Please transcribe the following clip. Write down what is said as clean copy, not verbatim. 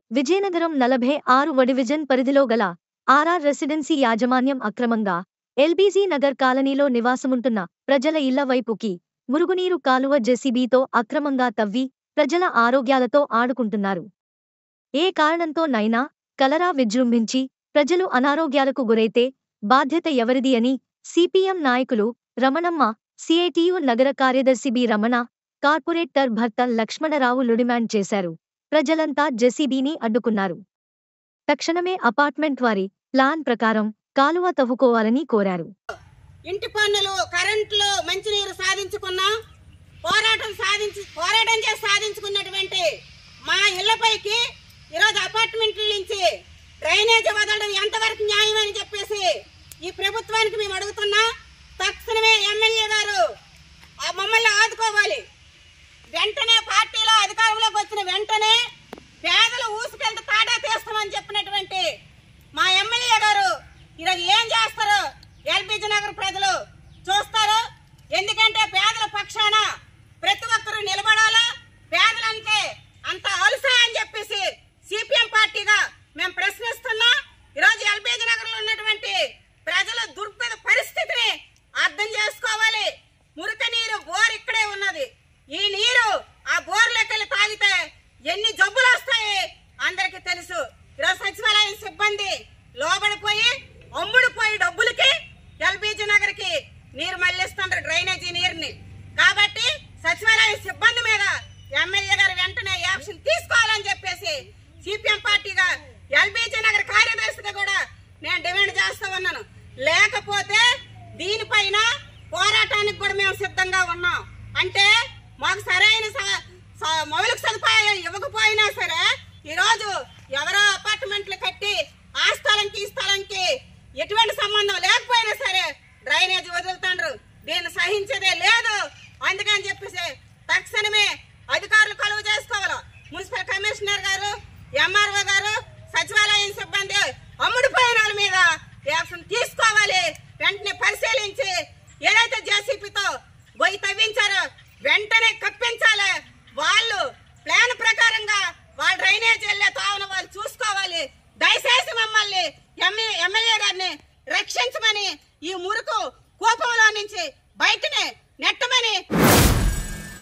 Vizianagaram 46వ division పరిధిలో గల RR residency యాజమాన్యం అక్రమంగా ఎల్బీజీ నగర్ కాలనీలో నివాసముంటున్న ప్రజల ఇళ్ల వైపుకి మురుగునీరు కాలువ జెసిబితో అక్రమంగా తవ్వి ప్రజల ఆరోగ్యాలతో ఆడుకుంటున్నారు. ఏ కారణంతో నైనా కలరా విజృంభించి ప్రజలు అనారోగ్యాలకు గురైతే బాధ్యత ఎవరిది అని సిపిఎం నాయకులు రమణమ్మ, సిఐటియు నగర కార్యదర్శి బి రమణ, కార్పొరేటర్ భర్త లక్ష్మణరావులు డిమాండ్ చేశారు. ప్రజలంతా జెసిబిని అడ్డుకున్నారు. తక్షణమే అపార్ట్మెంట్ వారి ప్లాన్ ప్రకారం కాలువ తవ్వుకోవాలని కోరారు. ఇంటి పన్నులు, కరెంట్లు, మంచినీరు సాధించుకున్నా పోరాటం చేసి సాధించుకున్నటువంటి మా ఇళ్లపైకి ఈరోజు అపార్ట్మెంట్ల నుంచి డ్రైనేజ్ వదలడం ఎంతవరకు న్యాయమని చెప్పేసి ఈ ప్రభుత్వానికి మేము అడుగుతున్నా. తక్షణమే ఎమ్మెల్యే గారు మమ్మల్ని ఆదుకోవాలి. వెంటనే పార్టీలో అధికారంలోకి వచ్చిన వెంటనే పేదలు ఊసుకెళ్తే తాడా తీస్తామని చెప్పినటువంటి మా ఎమ్మెల్యే గారు ఈరోజు ఏం చేస్తారు? ఎల్బీజీ నగర్ ప్రజలు చూస్తారు. ఎందుకంటే పేదల పక్షాన ప్రతి ఒక్కరూ నిలబడాలా. పేదలంటే అంత అలుసా అని చెప్పేసి సిపిఎం పార్టీగా మేము ప్రశ్నిస్తున్నా. ఈరోజు ఎల్బీజీ నగర్ లో ఉన్నటువంటి ప్రజల దుర్భర పరిస్థితిని అర్థం చేసుకోవాలి. మురికి నీరు బోర్ ఇక్కడే ఉన్నది. ఈ నీరు ఆ బోర్లోకి వెళ్ళి తాగితే ఎన్ని జబ్బులు వస్తాయి అందరికి తెలుసు. ఈరోజు సచివాలయం సిబ్బంది లోబడిపోయి అమ్ముడుపోయి డబ్బులకి ఎల్బీజీ నగర్ కి నీరు మళ్లిస్తున్నారు, డ్రైనేజీ నీరుని. కాబట్టి సచివాలయం సిబ్బంది మీద ఎమ్మెల్యే గారు వెంటనే యాక్షన్ తీసుకోవాలని చెప్పేసి సిపిఎం పార్టీగా ఎల్బీజీ నగర్ కార్యదర్శిగా కూడా నేను డిమాండ్ చేస్తా ఉన్నాను. లేకపోతే దీనిపైన పోరాటానికి కూడా మేము సిద్ధంగా ఉన్నాం. అంటే మాకు సరైన మౌలిక సదుపాయాలు ఇవ్వకపోయినా సరే ఈరోజు ఎవరో అపార్ట్మెంట్లు కట్టి ఆ స్థలంకి ఈ స్థలంకి ఎటువంటి సంబంధం లేకపోయినా సరే డ్రైనేజ్ వదులుతాండ్రు. దీన్ని సహించేదే లేదు. అందుకని చెప్పేసి తక్షణమే అధికారులు కొలువు చేసుకోవాలి. మున్సిపల్ కమిషనర్ గారు, ఎంఆర్ఓ గారు, సచివాలయం సిబ్బంది అమ్ముడుపోయిన వాళ్ళ మీద యాక్షన్ తీసుకోవాలి. వెంటనే పరిశీలించి ఏదైతే జేసీపీతో పోయి తవ్వించారో వెంటనే కప్పించాలి. వాళ్ళు ప్లాన్ ప్రకారంగా వాళ్ళ డ్రైనేజ్ వెళ్లే తావున వాళ్ళు చూసుకోవాలి. దయచేసి మమ్మల్ని ఎమ్మెల్యే గారిని రక్షించమని, ఈ మురుకు కోపంలో నుంచి బయటనే నెట్టమని